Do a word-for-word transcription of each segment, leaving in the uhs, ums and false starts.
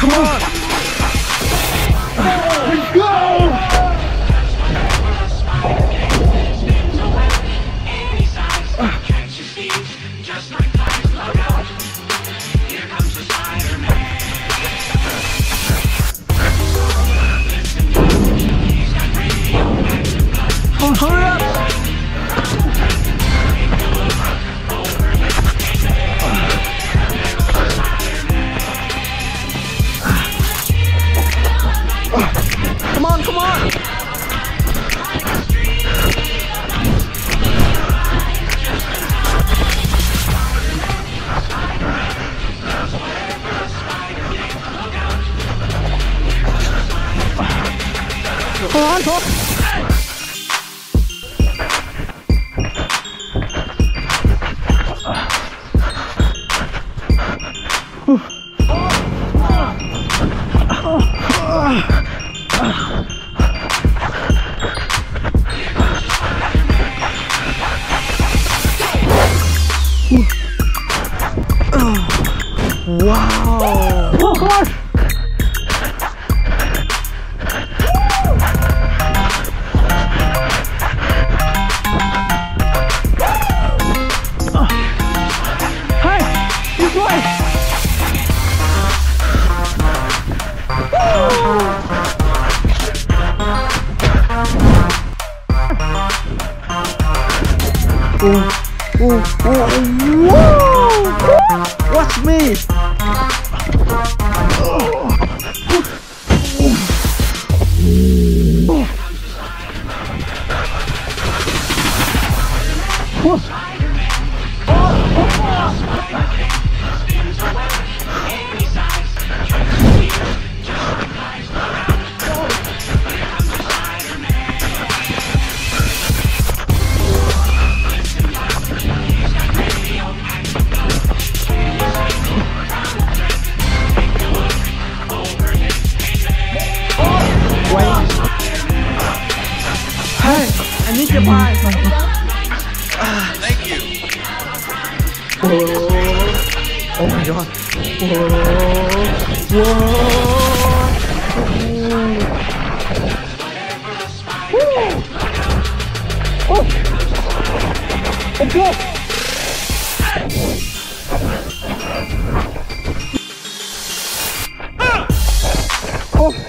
Come on! Let's go! Oh, hurry up! Come on, come on! Come on, come on! Wow! Oh, come on! Hey! This way! Oh, oh, oh, whoa! Watch me! I need your pie. Ah, thank you. Whoa. Oh my god. Whoa. Whoa. Oh. Let's go. Oh.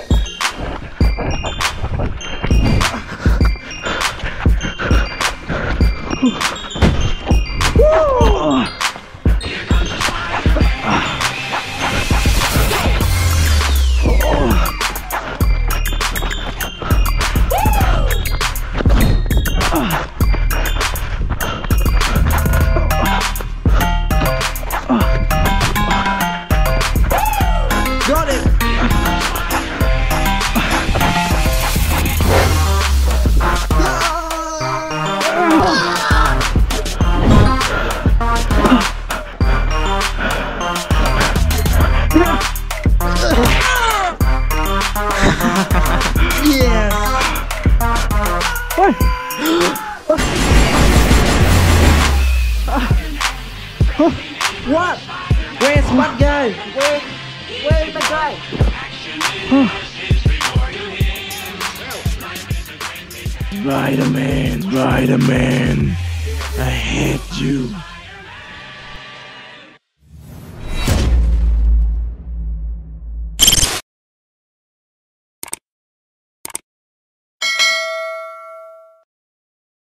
Got it! Yes! What? What? Where's what guy? Where? Where is the guy? Spider-Man, Spider-Man, I hate you.